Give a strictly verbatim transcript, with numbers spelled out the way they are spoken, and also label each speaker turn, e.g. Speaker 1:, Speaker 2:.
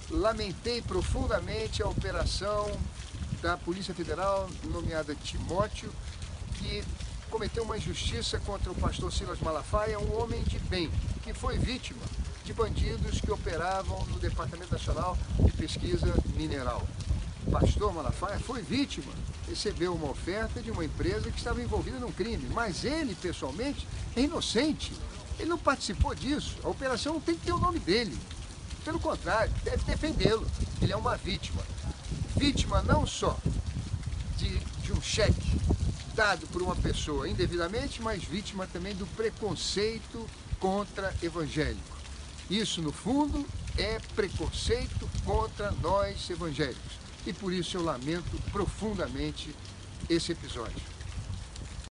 Speaker 1: lamentei profundamente a operação da Polícia Federal, nomeada Timóteo, que cometeu uma injustiça contra o pastor Silas Malafaia, um homem de bem, que foi vítima de bandidos que operavam no Departamento Nacional de Pesquisa Mineral. O pastor Malafaia foi vítima, recebeu uma oferta de uma empresa que estava envolvida num crime, mas ele, pessoalmente, é inocente. Ele não participou disso, a operação não tem que ter o nome dele. Pelo contrário, deve defendê-lo. Ele é uma vítima. Vítima não só de, de um cheque dado por uma pessoa indevidamente, mas vítima também do preconceito contra evangélico. Isso, no fundo, é preconceito contra nós evangélicos. E por isso eu lamento profundamente esse episódio.